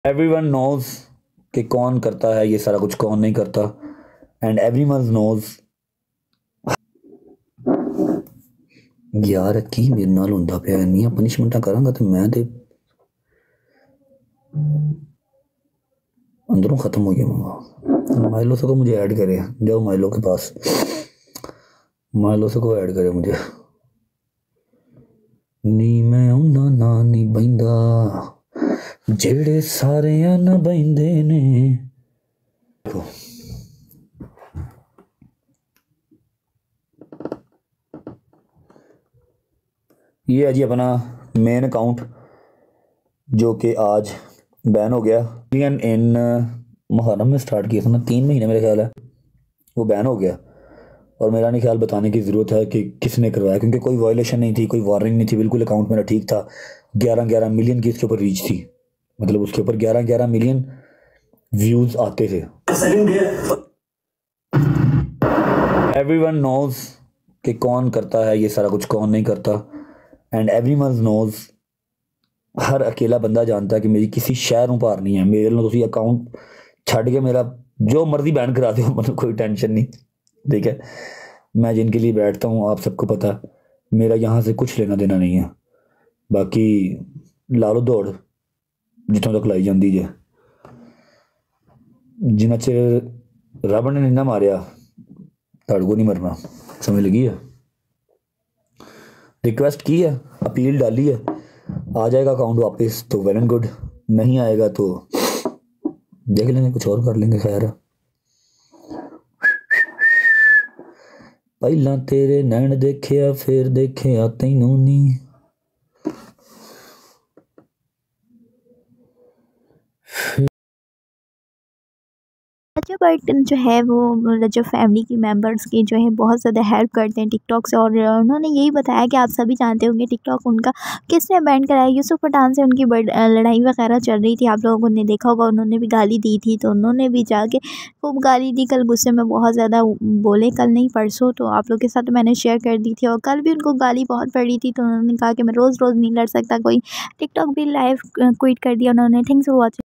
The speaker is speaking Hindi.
एवरीवन नोज कि कौन करता है ये सारा कुछ, कौन नहीं करता। एंड एवरीवन नोज यार की मेरे नाल हुंदा पिया, इन्नियां पनिशमेंटां करांगा तो मैं ते अंदरों खत्म हो गया। माइलो से को मुझे ऐड करे, जाओ माइलो के पास, माइलो से को ऐड करे मुझे। नी मैं उन्ना ना नहीं बहिंदा जेड़े सारे ना बहिंदे ने। ये है जी अपना मेन अकाउंट जो कि आज बैन हो गया। इन मुहर्रम में स्टार्ट किया था ना, 3 महीने मेरे ख्याल है, वो बैन हो गया। और मेरा नहीं ख्याल बताने की ज़रूरत है कि किसने करवाया, क्योंकि कोई वायलेशन नहीं थी, कोई वार्निंग नहीं थी, बिल्कुल अकाउंट मेरा ठीक था। 11-11 मिलियन की इसके ऊपर रीच थी, मतलब उसके ऊपर 11-11 मिलियन व्यूज़ आते थे। एवरीवन नोज कि कौन करता है ये सारा कुछ, कौन नहीं करता। एंड एवरीवन नोज, हर अकेला बंदा जानता है कि मेरी किसी शहरों पार नहीं है। मेरे लो तुम अकाउंट छड़ के मेरा जो मर्जी बैन करा दो, मतलब कोई टेंशन नहीं, ठीक है। मैं जिनके लिए बैठता हूँ आप सबको पता, मेरा यहाँ से कुछ लेना देना नहीं है। बाकी ला लो दौड़ जितों तक लाई जाती है, जिन्ना चिर रब ने नहीं ना मारिया ताड़ को नहीं मरना। समझ लगी है? रिक्वेस्ट की है, अपील डाली है, आ जाएगा अकाउंट वापस तो वेल एंड गुड, नहीं आएगा तो देख लेंगे, कुछ और कर लेंगे। खैर पहला तेरे नैन देखे फिर देखे तैनू नहीं। अच्छा बट जो है वो जो फैमिली की मेंबर्स की जो है बहुत ज़्यादा हेल्प करते हैं टिकटॉक से। और उन्होंने यही बताया कि आप सभी जानते होंगे टिकटॉक उनका किसने बैन कराया, यूसुफ पठान से उनकी लड़ाई वगैरह चल रही थी। आप लोगों ने देखा होगा, उन्होंने भी गाली दी थी, तो उन्होंने भी जाके खूब गाली दी। कल गुस्से में बहुत ज़्यादा बोले, कल नहीं परसों, तो आप लोग के साथ मैंने शेयर कर दी थी। और कल भी उनको गाली बहुत पड़ी थी, तो उन्होंने कहा कि मैं रोज़ रोज़ नहीं लड़ सकता कोई। टिकटॉक भी लाइव क्विट कर दिया उन्होंने। Thanks for watching.